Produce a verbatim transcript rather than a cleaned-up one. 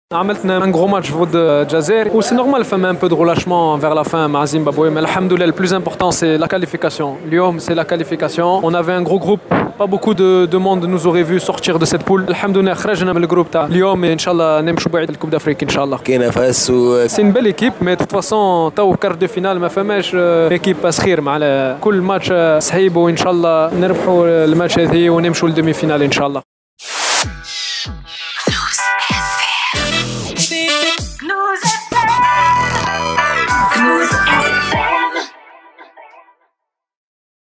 عملتنا un gros match ضد الجزائر و سي نورمال فما un peu de relâchement vers la fin مع زيمبابوي mais الحمد لله le plus important c'est la qualification. اليوم c'est la qualification. On avait un gros groupe. Pas beaucoup de, de monde nous aurait vu sortir de cette poule. الحمد لله خرجنا من الجروب تاع اليوم ان شاء الله نمشوا بعيد الكوب d'Afrique ان شاء الله. كاينه فاس و سي une belle équipe mais de toute façon تو كارت دو فينال ما فماش ايكيب صغير مع كل ماتش صعيب وان شاء الله نربحوا الماتش هذه ونمشوا للدومي فينال ان شاء الله.